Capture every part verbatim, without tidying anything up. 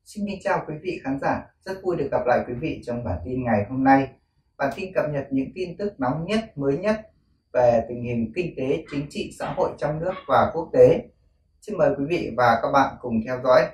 Xin kính chào quý vị khán giả, rất vui được gặp lại quý vị trong bản tin ngày hôm nay. Bản tin cập nhật những tin tức nóng nhất, mới nhất về tình hình kinh tế, chính trị, xã hội trong nước và quốc tế. Xin mời quý vị và các bạn cùng theo dõi.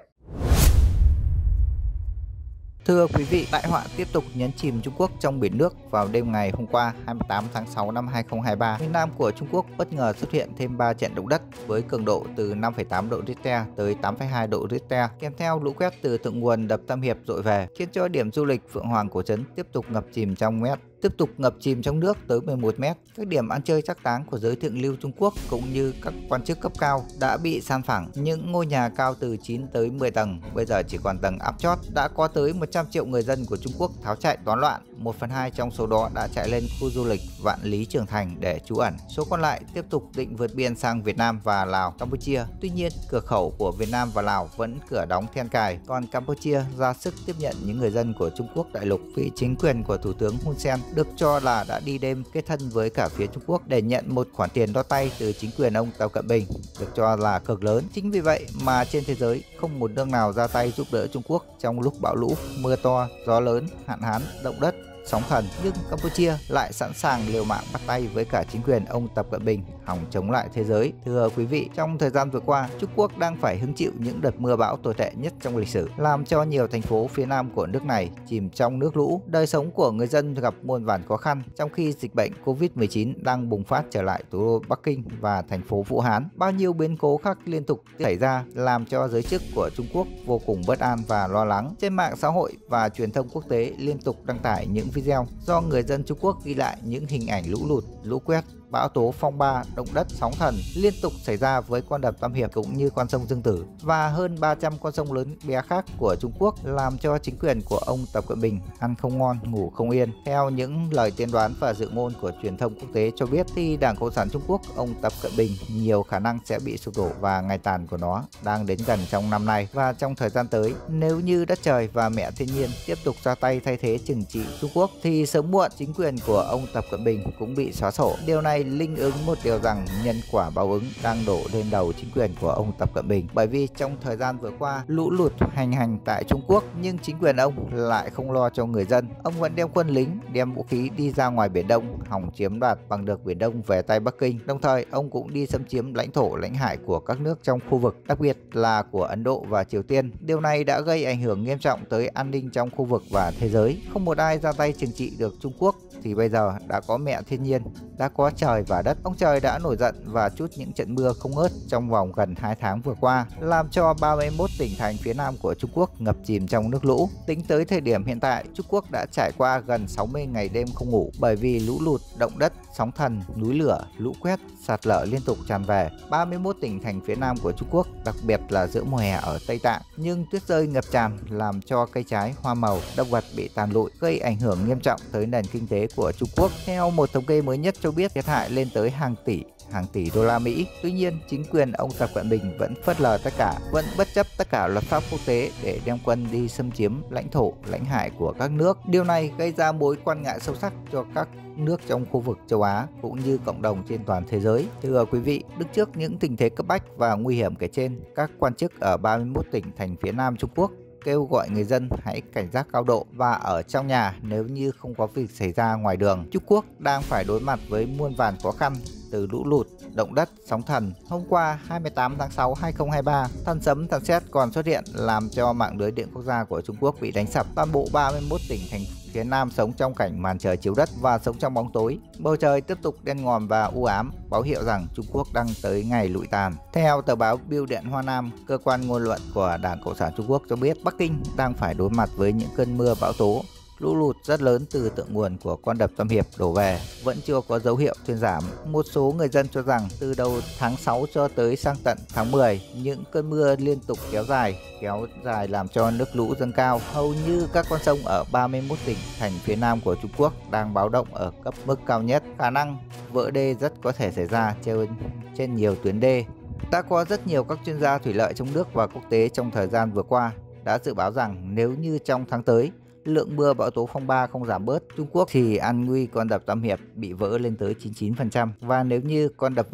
Thưa quý vị, đại họa tiếp tục nhấn chìm Trung Quốc trong biển nước vào đêm ngày hôm qua hai mươi tám tháng sáu năm hai nghìn không trăm hai mươi ba. Miền Nam của Trung Quốc bất ngờ xuất hiện thêm ba trận động đất với cường độ từ năm phẩy tám độ Richter tới tám phẩy hai độ Richter, kèm theo lũ quét từ thượng nguồn đập Tam Hiệp dội về, khiến cho điểm du lịch Phượng Hoàng Cổ Trấn tiếp tục ngập chìm trong mét. Tiếp tục ngập chìm trong nước tới mười một mét. Các điểm ăn chơi trác táng của giới thượng lưu Trung Quốc cũng như các quan chức cấp cao đã bị san phẳng. Những ngôi nhà cao từ chín tới mười tầng bây giờ chỉ còn tầng áp chót. Đã có tới một trăm triệu người dân của Trung Quốc tháo chạy toán loạn. một phần hai trong số đó đã chạy lên khu du lịch Vạn Lý Trường Thành để trú ẩn. Số còn lại tiếp tục định vượt biên sang Việt Nam và Lào, Campuchia. Tuy nhiên, cửa khẩu của Việt Nam và Lào vẫn cửa đóng then cài, còn Campuchia ra sức tiếp nhận những người dân của Trung Quốc đại lục vì chính quyền của Thủ tướng Hun Sen được cho là đã đi đêm kết thân với cả phía Trung Quốc để nhận một khoản tiền đo tay từ chính quyền ông Tập Cận Bình, được cho là cực lớn. Chính vì vậy mà trên thế giới không một nước nào ra tay giúp đỡ Trung Quốc trong lúc bão lũ, mưa to, gió lớn, hạn hán, động đất, sóng thần, nhưng Campuchia lại sẵn sàng liều mạng bắt tay với cả chính quyền ông Tập Cận Bình hòng chống lại thế giới. Thưa quý vị, trong thời gian vừa qua, Trung Quốc đang phải hứng chịu những đợt mưa bão tồi tệ nhất trong lịch sử, làm cho nhiều thành phố phía nam của nước này chìm trong nước lũ. Đời sống của người dân gặp muôn vàn khó khăn, trong khi dịch bệnh Covid mười chín đang bùng phát trở lại thủ đô Bắc Kinh và thành phố Vũ Hán. Bao nhiêu biến cố khác liên tục xảy ra làm cho giới chức của Trung Quốc vô cùng bất an và lo lắng. Trên mạng xã hội và truyền thông quốc tế liên tục đăng tải những video do người dân Trung Quốc ghi lại những hình ảnh lũ lụt, lũ quét, bão tố, phong ba, động đất, sóng thần liên tục xảy ra với con đập Tam Hiệp cũng như con sông Dương Tử và hơn ba trăm con sông lớn bé khác của Trung Quốc, làm cho chính quyền của ông Tập Cận Bình ăn không ngon, ngủ không yên. Theo những lời tiên đoán và dự ngôn của truyền thông quốc tế cho biết thì Đảng Cộng sản Trung Quốc, ông Tập Cận Bình nhiều khả năng sẽ bị sụp đổ và ngày tàn của nó đang đến gần trong năm nay và trong thời gian tới. Nếu như đất trời và mẹ thiên nhiên tiếp tục ra tay thay thế trừng trị Trung Quốc thì sớm muộn chính quyền của ông Tập Cận Bình cũng bị xóa sổ. Điều này linh ứng một điều rằng nhân quả báo ứng đang đổ lên đầu chính quyền của ông Tập Cận Bình, bởi vì trong thời gian vừa qua lũ lụt hành hành tại Trung Quốc nhưng chính quyền ông lại không lo cho người dân. Ông vẫn đem quân lính, đem vũ khí đi ra ngoài Biển Đông hòng chiếm đoạt bằng được Biển Đông về tay Bắc Kinh. Đồng thời ông cũng đi xâm chiếm lãnh thổ lãnh hải của các nước trong khu vực, đặc biệt là của Ấn Độ và Triều Tiên. Điều này đã gây ảnh hưởng nghiêm trọng tới an ninh trong khu vực và thế giới. Không một ai ra tay trừng trị được Trung Quốc thì bây giờ đã có mẹ thiên nhiên, đã có trời và đất. Ông trời đã nổi giận và trút những trận mưa không ngớt trong vòng gần hai tháng vừa qua, làm cho ba mươi mốt tỉnh thành phía nam của Trung Quốc ngập chìm trong nước lũ. Tính tới thời điểm hiện tại, Trung Quốc đã trải qua gần sáu mươi ngày đêm không ngủ bởi vì lũ lụt, động đất, sóng thần, núi lửa, lũ quét, sạt lở liên tục tràn về. ba mươi mốt tỉnh thành phía nam của Trung Quốc, đặc biệt là giữa mùa hè ở Tây Tạng, nhưng tuyết rơi ngập tràn làm cho cây trái, hoa màu, động vật bị tàn lụi, gây ảnh hưởng nghiêm trọng tới nền kinh tế của Trung Quốc. Theo một thống kê mới nhất cho biết, thiệt hại lên tới hàng tỷ hàng tỷ đô la Mỹ. Tuy nhiên, chính quyền ông Tập Cận Bình vẫn phớt lờ tất cả, vẫn bất chấp tất cả luật pháp quốc tế để đem quân đi xâm chiếm lãnh thổ, lãnh hải của các nước. Điều này gây ra mối quan ngại sâu sắc cho các nước trong khu vực châu Á cũng như cộng đồng trên toàn thế giới. Thưa quý vị, đứng trước những tình thế cấp bách và nguy hiểm kể trên, các quan chức ở ba mươi mốt tỉnh thành phía nam Trung Quốc kêu gọi người dân hãy cảnh giác cao độ và ở trong nhà nếu như không có việc xảy ra ngoài đường. Trung Quốc đang phải đối mặt với muôn vàn khó khăn từ lũ lụt, động đất, sóng thần. Hôm qua hai mươi tám tháng sáu năm hai nghìn không trăm hai mươi ba, thần sấm thần sét còn xuất hiện làm cho mạng lưới điện quốc gia của Trung Quốc bị đánh sập. Toàn bộ ba mươi mốt tỉnh thành phía nam sống trong cảnh màn trời chiếu đất và sống trong bóng tối. Bầu trời tiếp tục đen ngòm và u ám, báo hiệu rằng Trung Quốc đang tới ngày lụi tàn. Theo tờ báo Bưu điện Hoa Nam, cơ quan ngôn luận của Đảng Cộng sản Trung Quốc cho biết Bắc Kinh đang phải đối mặt với những cơn mưa bão tố, lũ lụt rất lớn từ thượng nguồn của con đập Tam Hiệp đổ về vẫn chưa có dấu hiệu thuyên giảm. Một số người dân cho rằng từ đầu tháng sáu cho tới sang tận tháng mười, những cơn mưa liên tục kéo dài, kéo dài làm cho nước lũ dâng cao. Hầu như các con sông ở ba mươi mốt tỉnh thành phía nam của Trung Quốc đang báo động ở cấp mức cao nhất. Khả năng vỡ đê rất có thể xảy ra trên, trên nhiều tuyến đê. Đã có rất nhiều các chuyên gia thủy lợi trong nước và quốc tế trong thời gian vừa qua đã dự báo rằng nếu như trong tháng tới lượng mưa bão tố phong ba không giảm bớt, Trung Quốc thì an nguy con đập Tam Hiệp bị vỡ lên tới chín mươi chín phần trăm, và nếu như con đập vỡ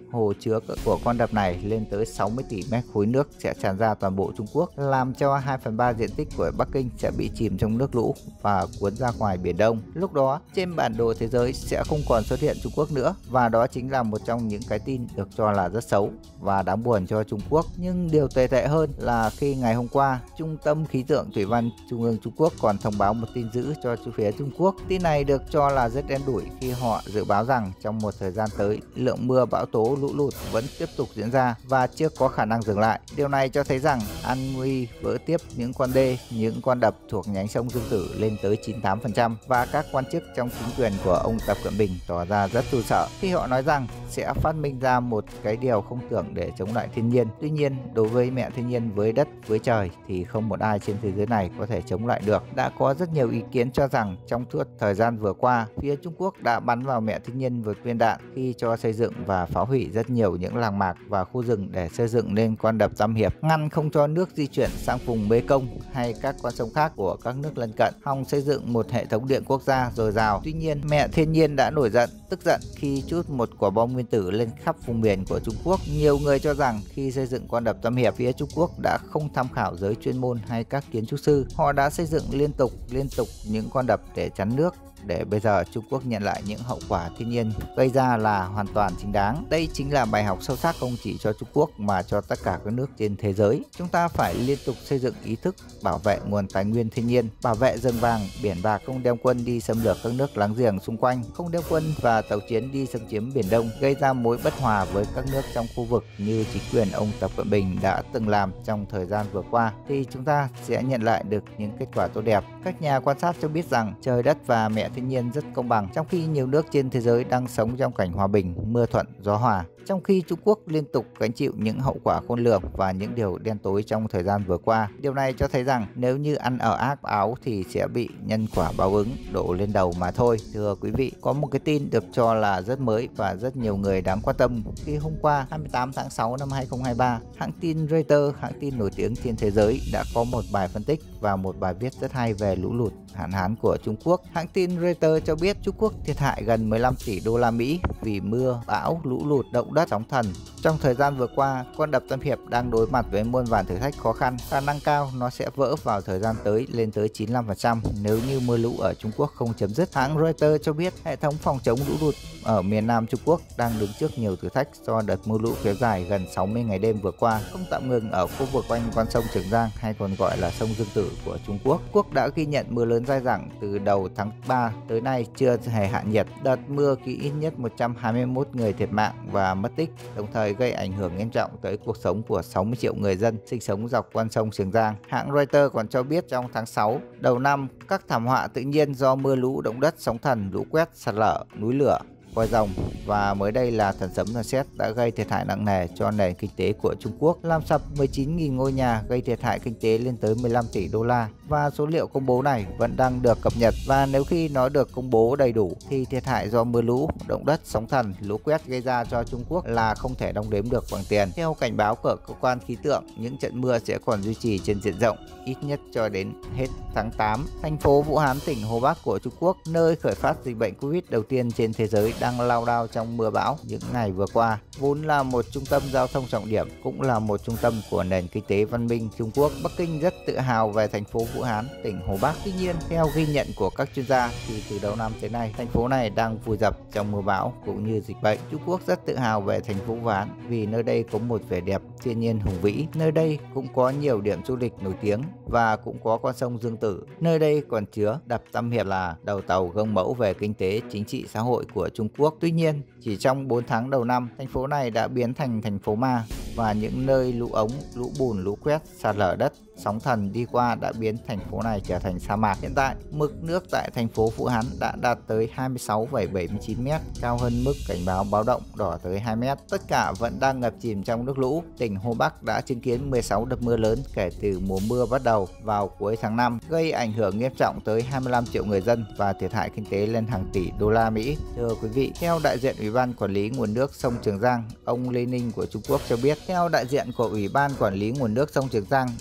hồ chứa của con đập này lên tới sáu mươi tỷ mét khối nước sẽ tràn ra toàn bộ Trung Quốc, làm cho hai phần ba diện tích của Bắc Kinh sẽ bị chìm trong nước lũ và cuốn ra ngoài Biển Đông. Lúc đó, trên bản đồ thế giới sẽ không còn xuất hiện Trung Quốc nữa, và đó chính là một trong những cái tin được cho là rất xấu và đáng buồn cho Trung Quốc. Nhưng điều tồi tệ hơn là khi ngày hôm qua, Trung tâm Khí tượng Thủy văn Trung ương Trung Quốc còn thông báo một tin dữ cho phía Trung Quốc. Tin này được cho là rất đen đủi khi họ dự báo rằng trong một thời gian tới, lượng mưa bão tố lũ lụt vẫn tiếp tục diễn ra và chưa có khả năng dừng lại. Điều này cho thấy rằng an nguy vỡ tiếp những con đê, những con đập thuộc nhánh sông Dương Tử lên tới chín mươi tám phần trăm, và các quan chức trong chính quyền của ông Tập Cận Bình tỏ ra rất run sợ khi họ nói rằng sẽ phát minh ra một cái điều không tưởng để chống lại thiên nhiên. Tuy nhiên, đối với mẹ thiên nhiên, với đất, với trời thì không một ai trên thế giới này có thể chống lại được. Đã có rất nhiều ý kiến cho rằng trong suốt thời gian vừa qua, phía Trung Quốc đã bắn vào mẹ thiên nhiên với viên đạn khi cho xây dựng và phá hủy rất nhiều những làng mạc và khu rừng để xây dựng nên con đập Tam Hiệp, ngăn không cho nước di chuyển sang vùng Mê Công hay các con sông khác của các nước lân cận, hòng xây dựng một hệ thống điện quốc gia dồi dào. Tuy nhiên, mẹ thiên nhiên đã nổi giận, tức giận khi trút một quả bom nguyên tử lên khắp vùng biển của Trung Quốc. Nhiều người cho rằng khi xây dựng con đập Tam Hiệp, phía Trung Quốc đã không tham khảo giới chuyên môn hay các kiến trúc sư. Họ đã xây dựng liên tục liên tục những con đập để chắn nước, để bây giờ Trung Quốc nhận lại những hậu quả thiên nhiên gây ra là hoàn toàn chính đáng. Đây chính là bài học sâu sắc không chỉ cho Trung Quốc mà cho tất cả các nước trên thế giới. Chúng ta phải liên tục xây dựng ý thức bảo vệ nguồn tài nguyên thiên nhiên, bảo vệ rừng vàng, biển bạc, không đem quân đi xâm lược các nước láng giềng xung quanh, không đem quân và tàu chiến đi xâm chiếm Biển Đông, gây ra mối bất hòa với các nước trong khu vực như chính quyền ông Tập Cận Bình đã từng làm trong thời gian vừa qua, thì chúng ta sẽ nhận lại được những kết quả tốt đẹp. Các nhà quan sát cho biết rằng trời đất và mẹ thiên nhiên rất công bằng, trong khi nhiều nước trên thế giới đang sống trong cảnh hòa bình, mưa thuận, gió hòa. Trong khi Trung Quốc liên tục gánh chịu những hậu quả khôn lường và những điều đen tối trong thời gian vừa qua. Điều này cho thấy rằng nếu như ăn ở ác áo thì sẽ bị nhân quả báo ứng đổ lên đầu mà thôi. Thưa quý vị, có một cái tin được cho là rất mới và rất nhiều người đáng quan tâm khi hôm qua hai mươi tám tháng sáu năm hai nghìn không trăm hai mươi ba, hãng tin Reuters, hãng tin nổi tiếng trên thế giới, đã có một bài phân tích và một bài viết rất hay về lũ lụt hạn hán của Trung Quốc. Hãng tin Reuters cho biết Trung Quốc thiệt hại gần mười lăm tỷ đô la Mỹ vì mưa, bão, lũ lụt, động đất, sóng thần. Trong thời gian vừa qua, con đập Tam Hiệp đang đối mặt với muôn vàn thử thách khó khăn. Khả năng cao nó sẽ vỡ vào thời gian tới lên tới chín mươi lăm phần trăm nếu như mưa lũ ở Trung Quốc không chấm dứt. Hãng Reuters cho biết hệ thống phòng chống lũ lụt ở miền Nam Trung Quốc đang đứng trước nhiều thử thách do đợt mưa lũ kéo dài gần sáu mươi ngày đêm vừa qua, không tạm ngừng ở khu vực quanh con sông Trường Giang hay còn gọi là sông Dương Tử của Trung Quốc. Quốc đã ghi nhận mưa lớn dai dẳng từ đầu tháng ba tới nay chưa hề hạ nhiệt. Đợt mưa khiến ít nhất một trăm hai mươi mốt người thiệt mạng và mất tích, đồng thời gây ảnh hưởng nghiêm trọng tới cuộc sống của sáu mươi triệu người dân sinh sống dọc con sông Trường Giang. Hãng Reuters còn cho biết trong tháng sáu đầu năm, các thảm họa tự nhiên do mưa lũ, động đất, sóng thần, lũ quét, sạt lở, núi lửa, voi rồng và mới đây là thần sấm rền sét đã gây thiệt hại nặng nề cho nền kinh tế của Trung Quốc, làm sập mười chín nghìn ngôi nhà, gây thiệt hại kinh tế lên tới mười lăm tỷ đô la. Và số liệu công bố này vẫn đang được cập nhật, và nếu khi nó được công bố đầy đủ thì thiệt hại do mưa lũ, động đất, sóng thần, lũ quét gây ra cho Trung Quốc là không thể đong đếm được bằng tiền. Theo cảnh báo của cơ quan khí tượng, những trận mưa sẽ còn duy trì trên diện rộng ít nhất cho đến hết tháng tám. Thành phố Vũ Hán, tỉnh Hồ Bắc của Trung Quốc, nơi khởi phát dịch bệnh Covid đầu tiên trên thế giới, đang lao đao trong mưa bão những ngày vừa qua. Vốn là một trung tâm giao thông trọng điểm, cũng là một trung tâm của nền kinh tế văn minh Trung Quốc, Bắc Kinh rất tự hào về thành phố Vũ Hán, tỉnh Hồ Bắc. Tuy nhiên, theo ghi nhận của các chuyên gia thì từ đầu năm tới nay, thành phố này đang vùi dập trong mưa bão cũng như dịch bệnh. Trung Quốc rất tự hào về thành phố Vũ Hán vì nơi đây có một vẻ đẹp thiên nhiên hùng vĩ. Nơi đây cũng có nhiều điểm du lịch nổi tiếng và cũng có con sông Dương Tử. Nơi đây còn chứa đập Tam Hiệp là đầu tàu gương mẫu về kinh tế, chính trị, xã hội của Trung Quốc. Tuy nhiên, chỉ trong bốn tháng đầu năm, thành phố này đã biến thành thành phố ma, và những nơi lũ ống, lũ bùn, lũ quét, sạt lở đất, sóng thần đi qua đã biến thành phố này trở thành sa mạc. Hiện tại, mực nước tại thành phố Vũ Hán đã đạt tới hai mươi sáu phẩy bảy mươi chín mét, cao hơn mức cảnh báo báo động đỏ tới hai mét. Tất cả vẫn đang ngập chìm trong nước lũ. Tỉnh Hồ Bắc đã chứng kiến mười sáu đợt mưa lớn kể từ mùa mưa bắt đầu vào cuối tháng năm, gây ảnh hưởng nghiêm trọng tới hai mươi lăm triệu người dân và thiệt hại kinh tế lên hàng tỷ đô la Mỹ. Thưa quý vị, theo đại diện Ủy ban Quản lý nguồn nước sông Trường Giang, ông Lê Ninh của Trung Quốc cho biết, theo đại diện của Ủy ban Quản lý nguồn nước sông Trường Giang, ông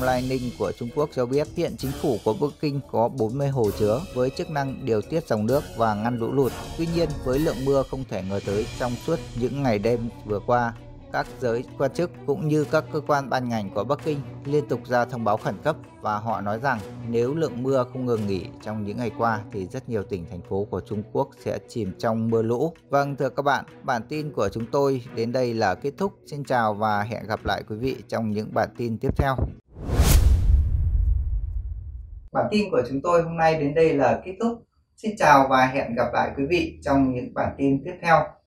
Lining của Trung Quốc cho biết hiện chính phủ của Bắc Kinh có bốn mươi hồ chứa với chức năng điều tiết dòng nước và ngăn lũ lụt. Tuy nhiên, với lượng mưa không thể ngờ tới trong suốt những ngày đêm vừa qua, các giới quan chức cũng như các cơ quan ban ngành của Bắc Kinh liên tục ra thông báo khẩn cấp và họ nói rằng nếu lượng mưa không ngừng nghỉ trong những ngày qua thì rất nhiều tỉnh thành phố của Trung Quốc sẽ chìm trong mưa lũ. Vâng, thưa các bạn, bản tin của chúng tôi đến đây là kết thúc. Xin chào và hẹn gặp lại quý vị trong những bản tin tiếp theo. Bản tin của chúng tôi hôm nay đến đây là kết thúc. Xin chào và hẹn gặp lại quý vị trong những bản tin tiếp theo.